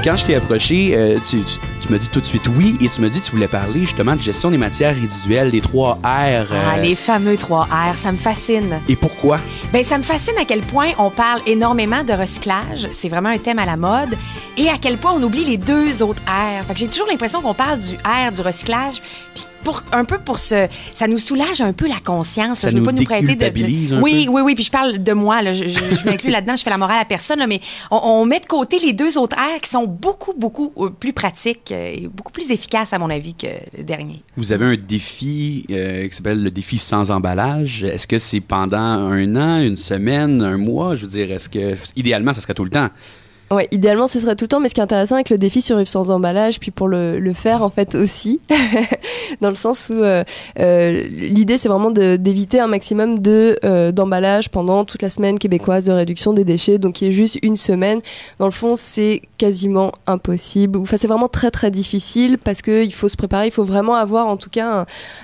quand je t'ai approché, tu m'as dit tout de suite oui et tu m'as dit que tu voulais parler justement de gestion des matières résiduelles, les 3 R. Les fameux 3 R, ça me fascine. Et pourquoi? Ben, ça me fascine à quel point on parle énormément de recyclage. C'est vraiment un thème à la mode. Et à quel point on oublie les 2 autres R. Fait que j'ai toujours l'impression qu'on parle du R, du recyclage. Puis ça nous soulage un peu la conscience. Ça je veux nous pas nous prêter déculpabilise un peu. Oui. Puis je parle de moi. Là. Je m'inclus là-dedans. Je fais la morale à personne. Là, mais on met de côté les 2 autres R qui sont beaucoup, beaucoup plus pratiques et beaucoup plus efficaces, à mon avis, que le dernier. Vous avez un défi qui s'appelle le défi sans emballage. Est-ce que c'est pendant 1 an, 1 semaine, 1 mois? Je veux dire, est-ce que idéalement, ça serait tout le temps? Ouais, idéalement, ce serait tout le temps, mais ce qui est intéressant avec le défi Survivre sans emballage, puis pour le faire, en fait, aussi, dans le sens où l'idée, c'est vraiment d'éviter un maximum d'emballage pendant toute la semaine québécoise de réduction des déchets, donc qui est juste 1 semaine. Dans le fond, c'est quasiment impossible. Enfin, c'est vraiment très, très difficile parce qu'il faut se préparer, il faut vraiment avoir, en tout cas,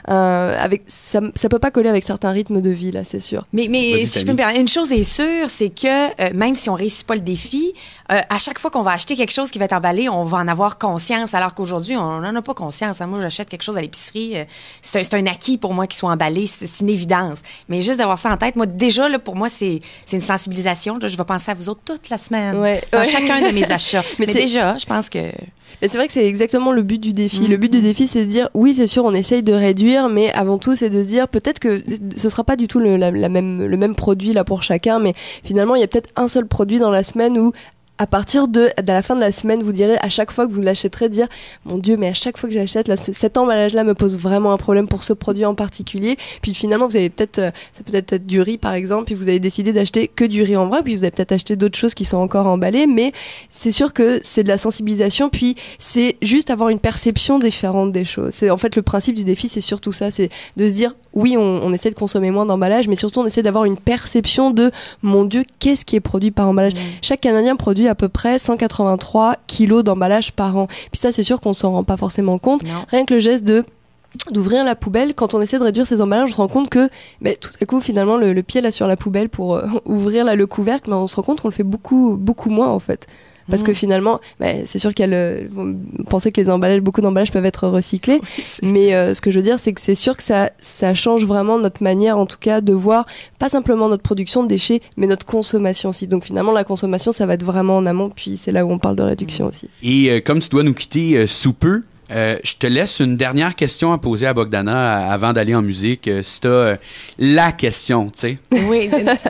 ça peut pas coller avec certains rythmes de vie, là, c'est sûr. Mais si je peux me permettre, une chose est sûre, c'est que même si on réussit pas le défi, à chaque fois qu'on va acheter quelque chose qui va être emballé, on va en avoir conscience, alors qu'aujourd'hui, on n'en a pas conscience. Moi, j'achète quelque chose à l'épicerie, c'est un acquis pour moi qu'il soit emballé, c'est une évidence. Mais juste d'avoir ça en tête, moi, déjà, là, pour moi, c'est une sensibilisation. Je vais penser à vous autres toute la semaine, dans chacun de mes achats. Mais déjà, je pense que... Mais c'est vrai que c'est exactement le but du défi. Le but du défi, c'est de se dire, oui, c'est sûr, on essaye de réduire, mais avant tout, c'est de se dire, peut-être que ce sera pas du tout le même produit là pour chacun, mais finalement, il y a peut-être un seul produit dans la semaine où à partir de la fin de la semaine, vous direz à chaque fois que vous l'achèterez, dire mon Dieu, mais à chaque fois que j'achète, là, cet emballage-là me pose vraiment un problème pour ce produit en particulier. Puis finalement, vous avez ça peut être du riz par exemple, puis vous avez décidé d'acheter que du riz en vrac, puis vous avez peut-être acheté d'autres choses qui sont encore emballées, mais c'est sûr que c'est de la sensibilisation, puis c'est juste avoir une perception différente des choses. C'est en fait le principe du défi, c'est surtout ça, c'est de se dire oui, on essaie de consommer moins d'emballage, mais surtout on essaie d'avoir une perception de mon Dieu, qu'est-ce qui est produit par emballage. Chaque Canadien produit à peu près 183 kilos d'emballage par an. Puis ça, c'est sûr qu'on s'en rend pas forcément compte. Non. Rien que le geste d'ouvrir la poubelle, quand on essaie de réduire ces emballages, on se rend compte que tout à coup, finalement, le pied là sur la poubelle pour ouvrir là, le couvercle, on se rend compte qu'on le fait beaucoup, beaucoup moins en fait. Parce que finalement, c'est sûr vous pensez que beaucoup d'emballages peuvent être recyclés, mais ce que je veux dire, c'est que c'est sûr que ça change vraiment notre manière, en tout cas, de voir pas simplement notre production de déchets, mais notre consommation aussi. Donc finalement, la consommation, ça va être vraiment en amont, puis c'est là où on parle de réduction aussi. Et comme tu dois nous quitter sous peu, je te laisse une dernière question à poser à Bogdana avant d'aller en musique. Si t'as la question, tu sais. Oui,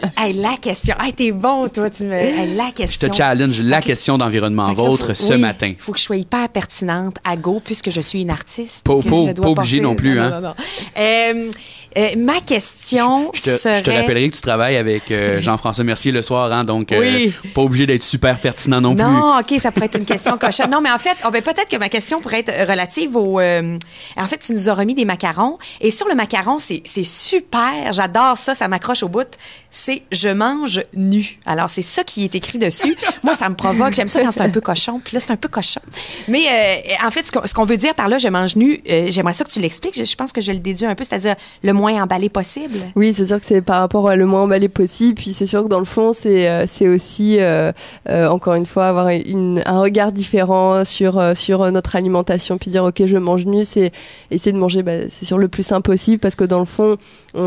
la question. T'es bon, toi, la question. Je te challenge la question d'environnement vôtre ce matin. Il faut que je sois hyper pertinente à go, puisque je suis une artiste. Pas obligé non plus, hein. Non. Ma question serait... Je te rappellerai que tu travailles avec Jean-François Mercier le soir, hein, donc pas obligé d'être super pertinent non plus. Non, OK, ça pourrait être une question cochonne. Non, mais en fait, peut-être que ma question pourrait être relative au... en fait, tu nous as remis des macarons. Et sur le macaron, c'est super. J'adore ça. Ça m'accroche au bout. C'est « Je mange nu ». Alors, c'est ça qui est écrit dessus. Moi, ça me provoque. J'aime ça quand c'est un peu cochon. Puis là, c'est un peu cochon. Mais en fait, ce qu'on veut dire par là, « Je mange nu », j'aimerais ça que tu l'expliques. Je pense que je le déduis un peu, c'est-à-dire le moins emballé possible. Oui, c'est sûr que c'est par rapport à le moins emballé possible. Puis c'est sûr que dans le fond, c'est aussi, encore une fois, avoir un regard différent sur notre alimentation. Puis dire, OK, je mange nu, c'est essayer de manger, c'est sûr, le plus sain possible. Parce que dans le fond,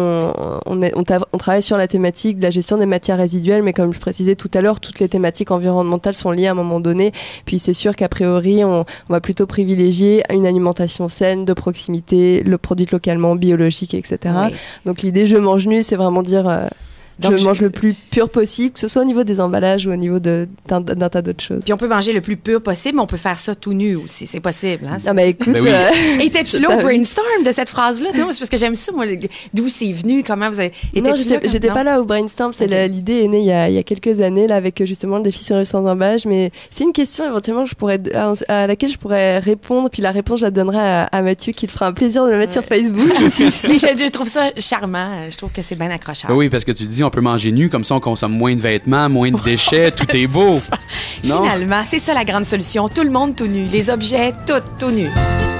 on travaille sur la thématique de la gestion des matières résiduelles. Mais comme je précisais tout à l'heure, toutes les thématiques environnementales sont liées à un moment donné. Puis c'est sûr qu'a priori, on va plutôt privilégier une alimentation saine, de proximité, le produit localement, biologique, etc. Oui. Donc l'idée je mange nu, c'est vraiment dire je mange le plus pur possible, que ce soit au niveau des emballages ou au niveau d'un tas d'autres choses. Puis on peut manger le plus pur possible, mais on peut faire ça tout nu aussi, c'est possible. Hein, non mais écoute... oui. Étais-tu là au brainstorm de cette phrase-là? Non, c'est parce que j'aime ça, moi, d'où c'est venu, comment vous avez... Non, j'étais pas là au brainstorm, l'idée est née il y a quelques années, là, avec justement le défi Survivre sans emballage, mais c'est une question éventuellement à laquelle je pourrais répondre, puis la réponse je la donnerai à Mathieu, qui te fera un plaisir de le mettre sur Facebook. Je trouve ça charmant, je trouve que c'est bien accrocheur. Oui, parce que tu dis on peut manger nu, comme ça on consomme moins de vêtements, moins de déchets, tout est beau. Finalement, c'est ça la grande solution. Tout le monde tout nu. Les objets, tout nu.